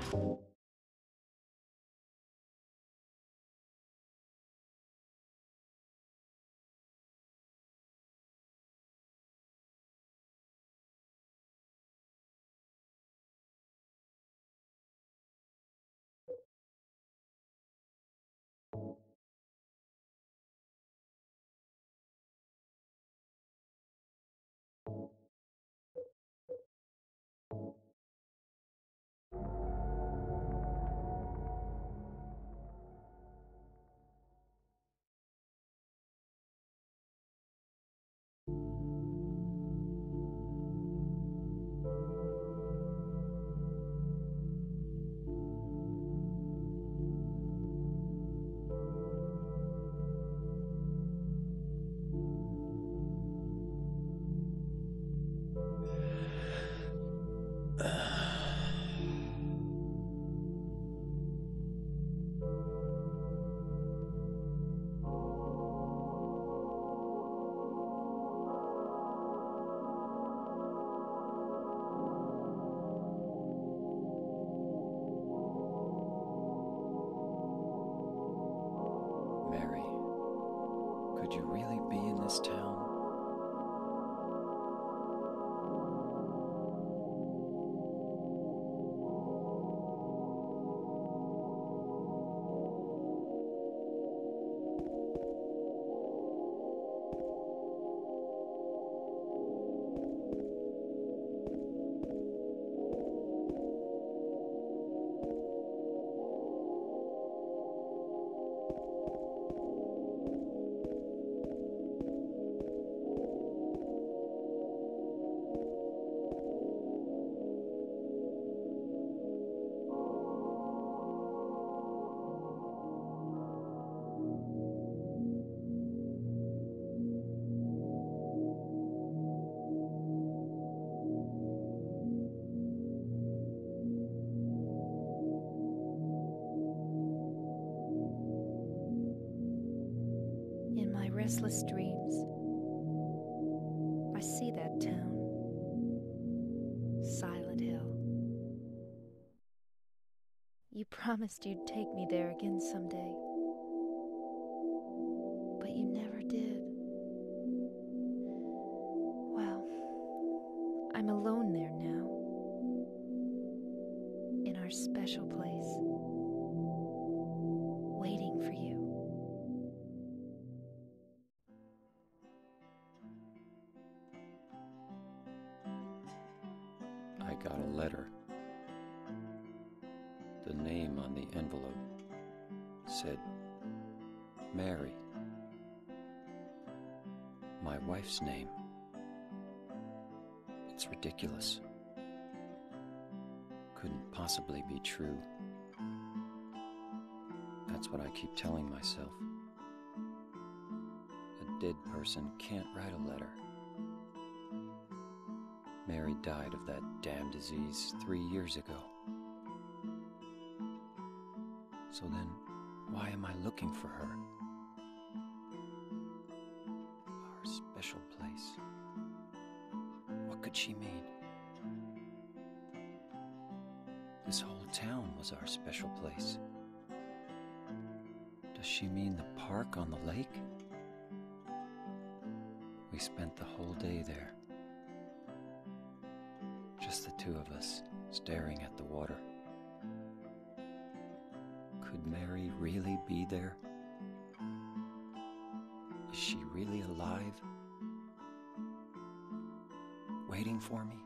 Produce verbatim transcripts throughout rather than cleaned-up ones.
Mary, could you really be in this town? In my restless dreams, I see that town, Silent Hill. You promised you'd take me there again someday, but you never did. Well, I'm alone there now, in our special place, waiting for you. I got a letter. The name on the envelope said Mary. My wife's name. It's ridiculous. Couldn't possibly be true. That's what I keep telling myself. A dead person can't write a letter. Mary died of that damn disease three years ago. So then, why am I looking for her? Our special place. What could she mean? This whole town was our special place. Does she mean the park on the lake? We spent the whole day there. Just the two of us, staring at the water. Could Mary really be there? Is she really alive? Waiting for me?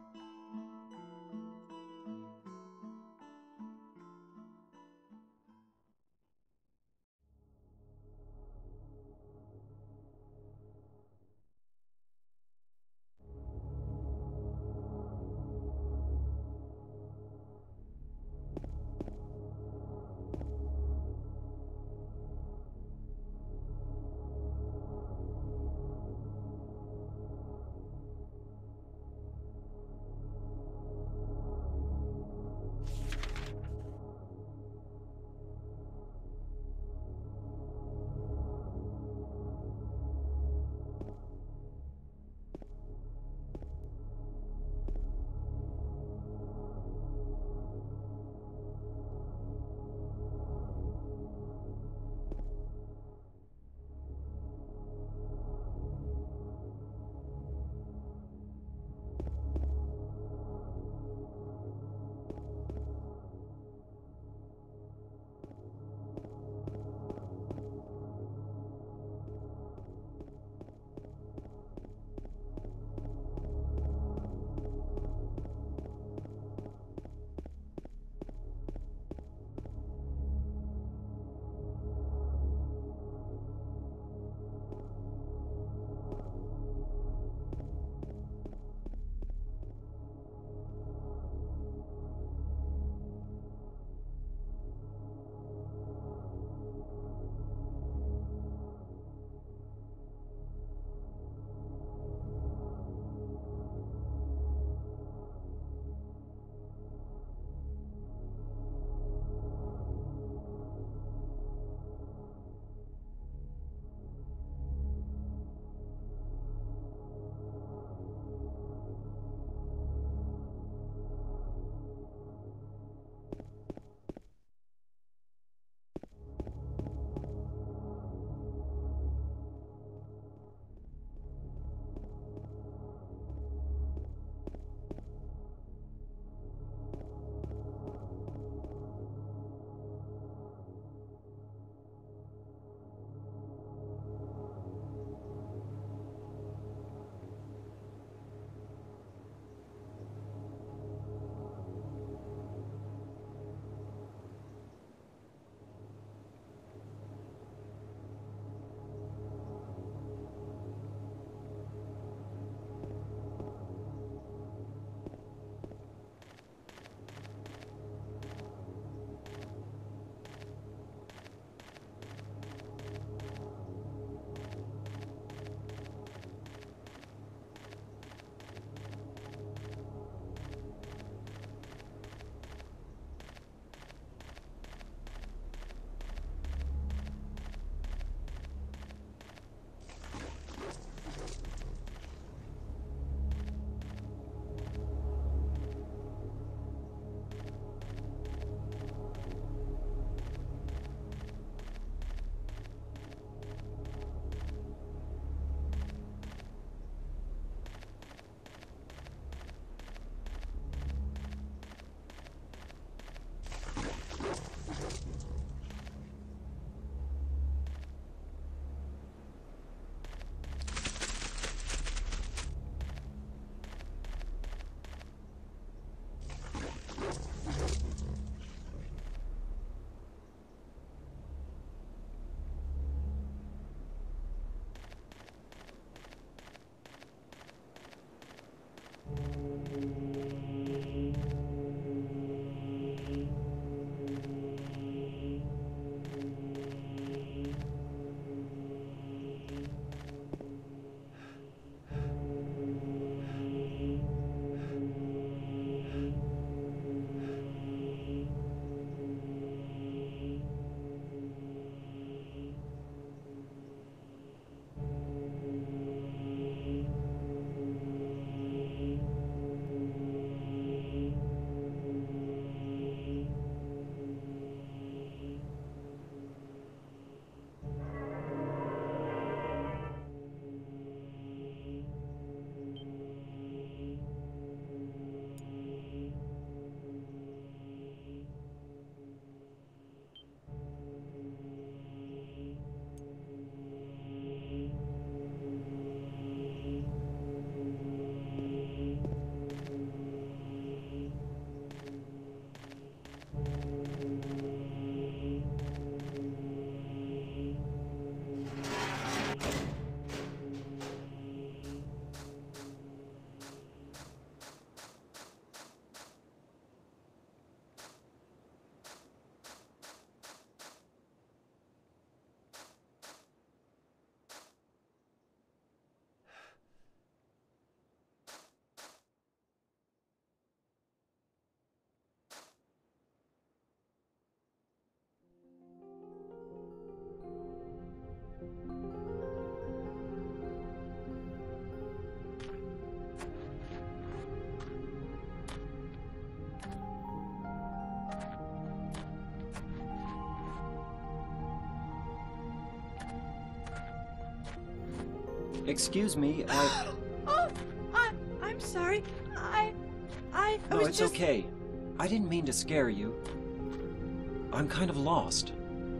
Excuse me, I... Oh, I, I'm sorry. I, I, I No, was it's just... okay. I didn't mean to scare you. I'm kind of lost.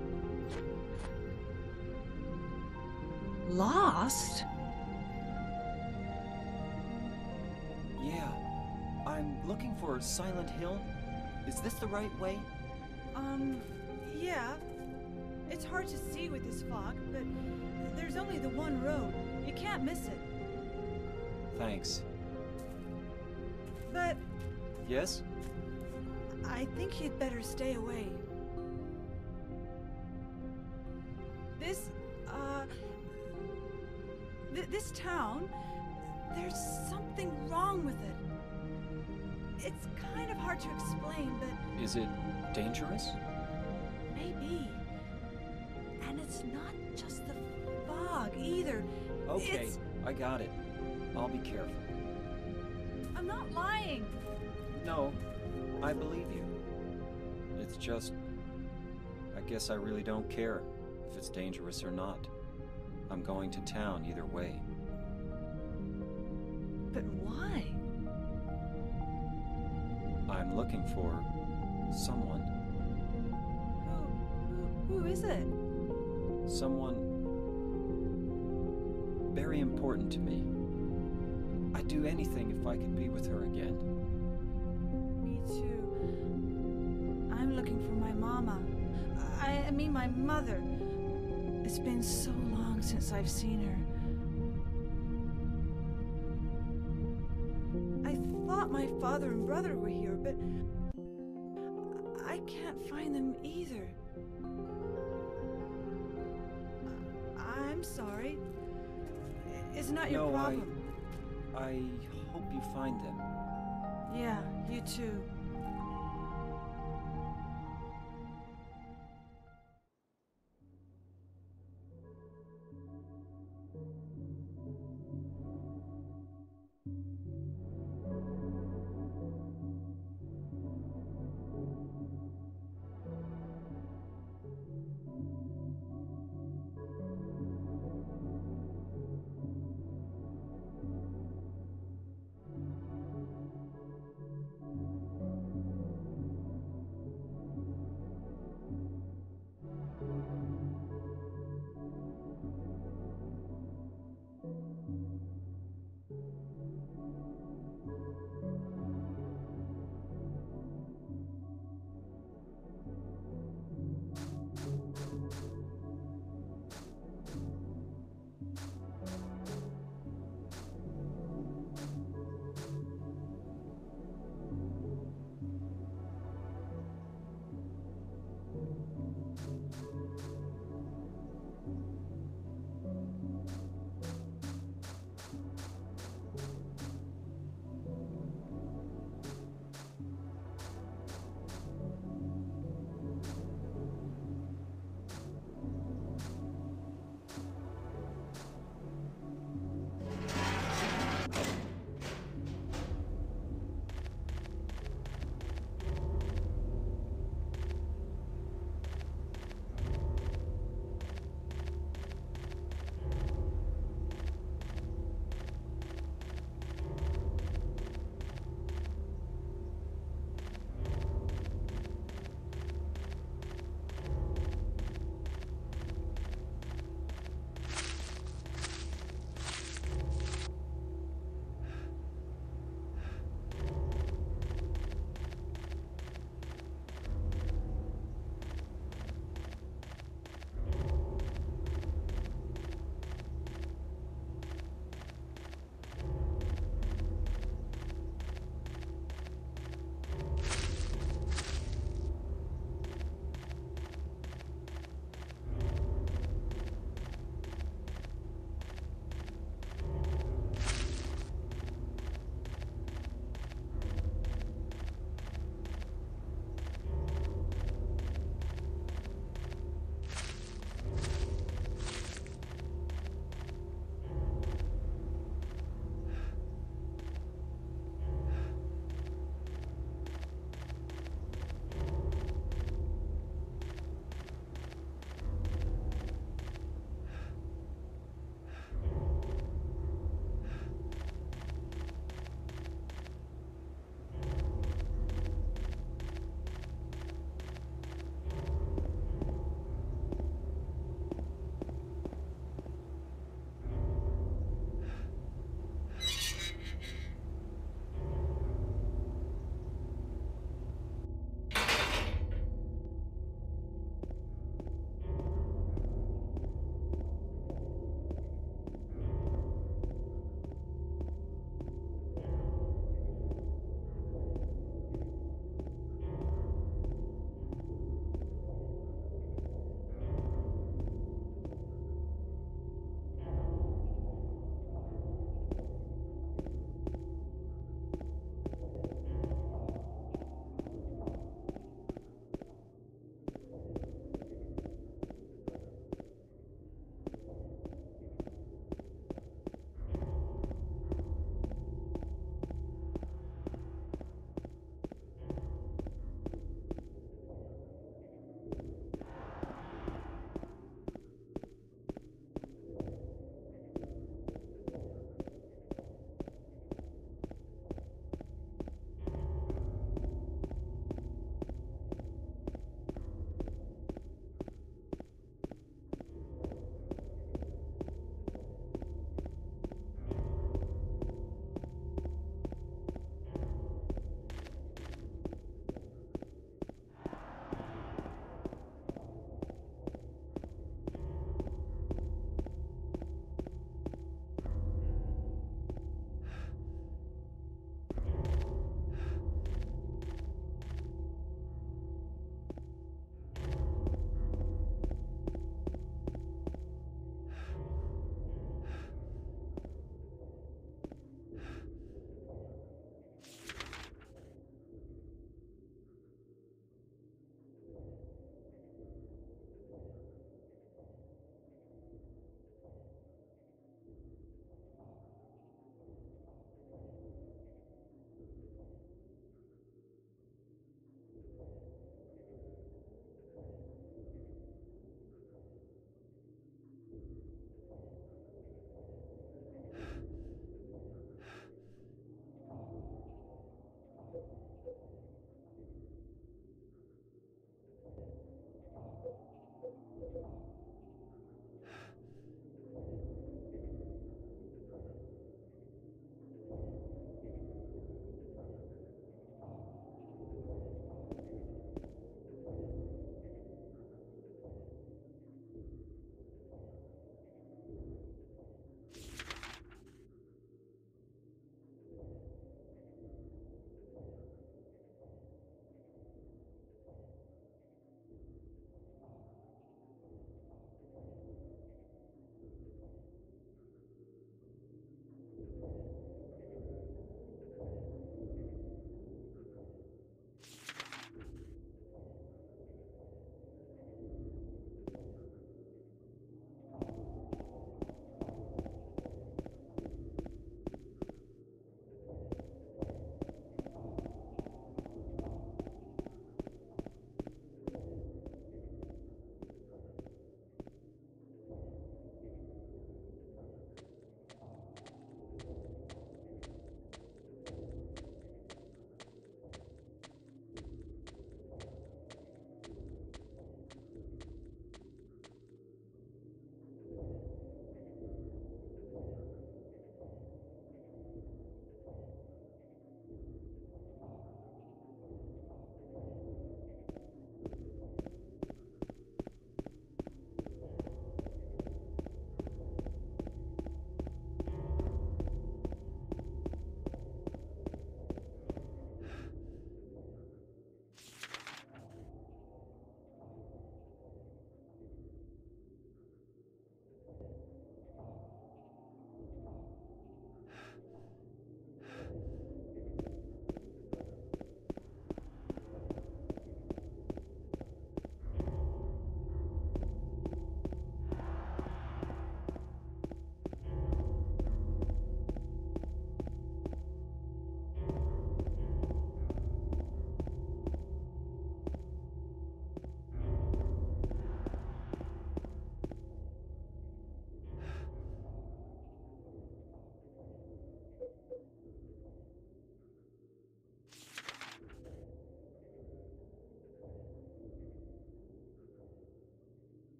Lost? Yeah. I'm looking for Silent Hill. Is this the right way? Um, yeah. It's hard to see with this fog, but there's only the one road. You can't miss it. Thanks. But Yes? I think you'd better stay away. This, uh... Th this town, there's something wrong with it. It's kind of hard to explain, but Is it dangerous? maybe. And it's not just the fog, either. Okay, It's... I got it. I'll be careful. I'm not lying. No, I believe you. It's just... I guess I really don't care if it's dangerous or not. I'm going to town either way. But why? I'm looking for... someone. Who, who, who is it? Someone... very important to me. I'd do anything if I could be with her again. Me too. I'm looking for my mama. I, I mean my mother. It's been so long since I've seen her. I thought my father and brother were here, but I can't find them either. I'm sorry. It's not your No, problem. I... I hope you find them. Yeah, you too.